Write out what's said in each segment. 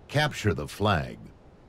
Capture the flag.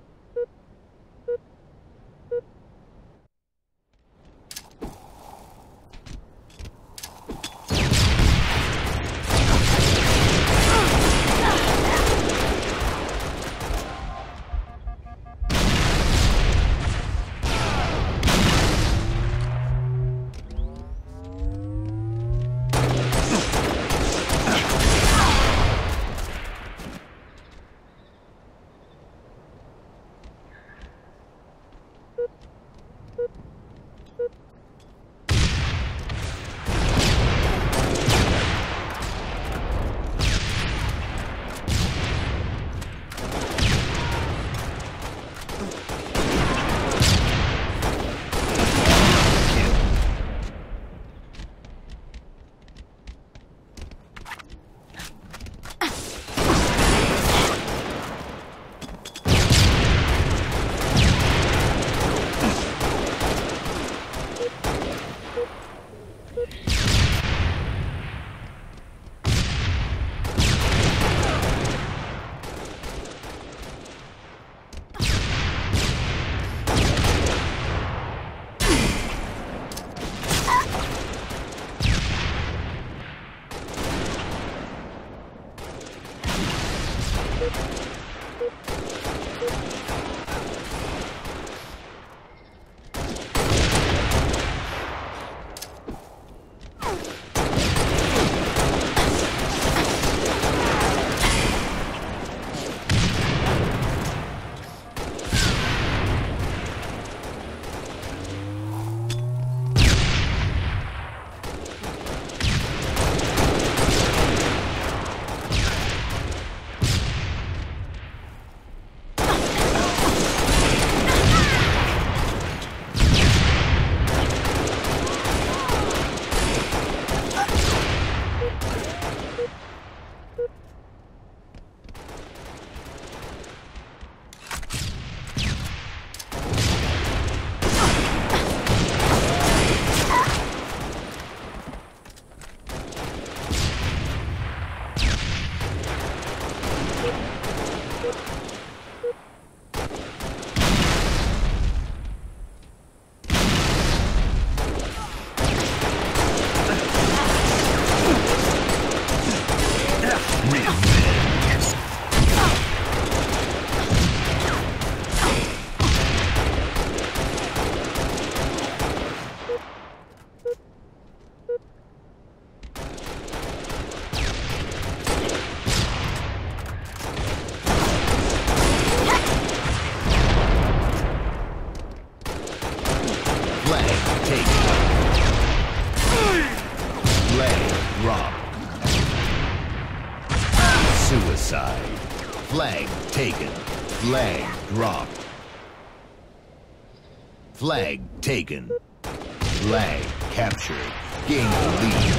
Suicide. Flag taken. Flag dropped. Flag taken. Flag captured. Gain the lead.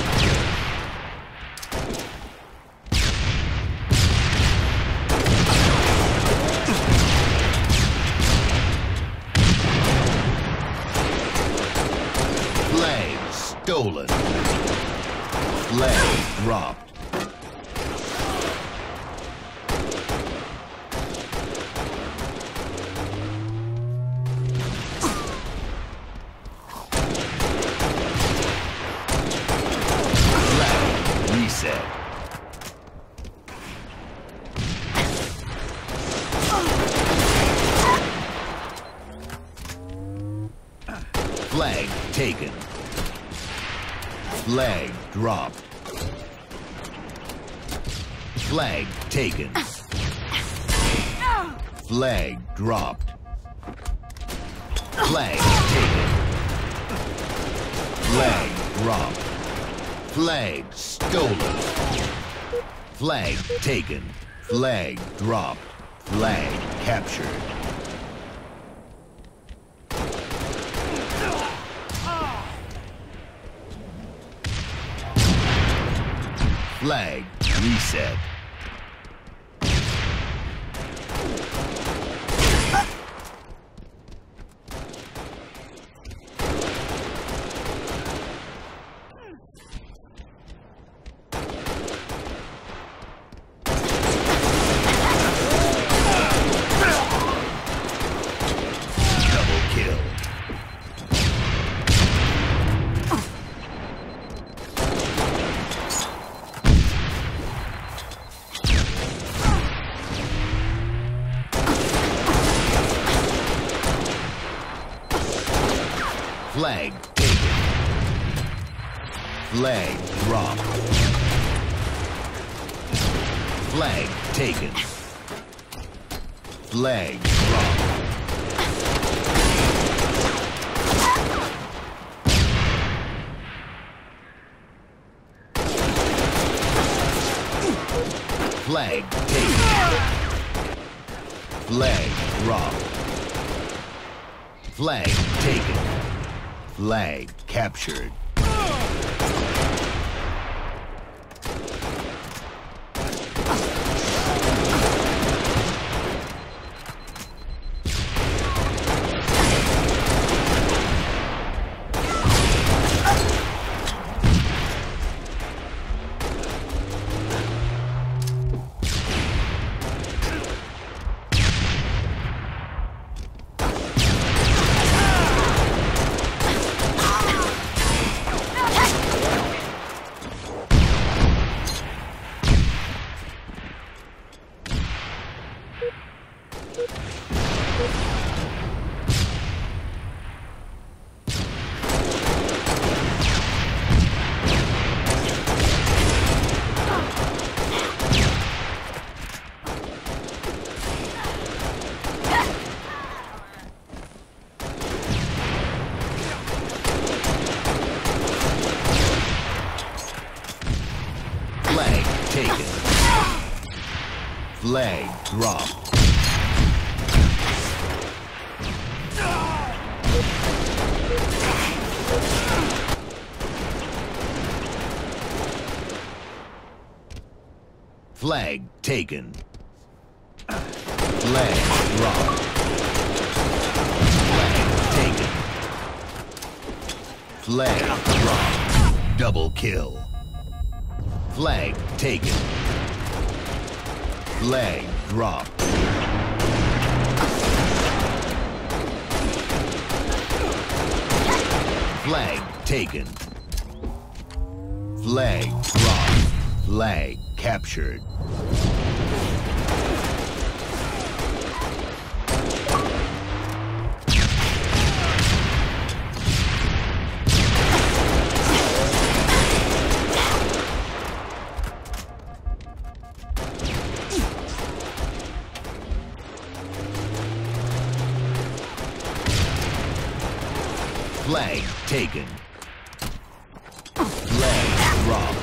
Flag stolen. Flag dropped. Flag taken. Flag dropped. Flag taken. Flag dropped. Flag taken. Flag dropped. Flag stolen. Flag taken. Flag dropped. Flag captured. Flag reset. Flag taken. Flag dropped. Flag taken. Flag dropped. Flag taken. Flag dropped. Flag taken. Flag captured. Taken. Flag dropped. Flag taken. Flag dropped. Flag taken. Flag dropped. Double kill. Flag taken. Flag dropped. Flag taken. Flag dropped. Flag captured. Flag taken. Flag dropped.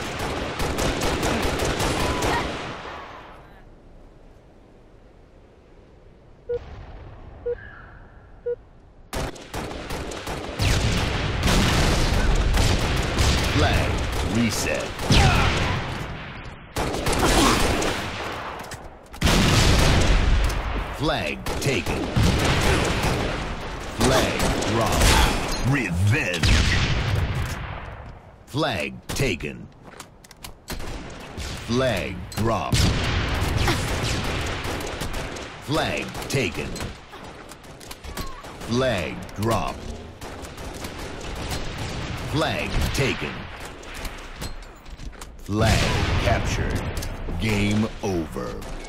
Flag reset. Flag taken. Flag dropped. Revenge. Flag taken. Flag dropped. Flag taken. Flag dropped. Flag taken. Flag captured. Game over.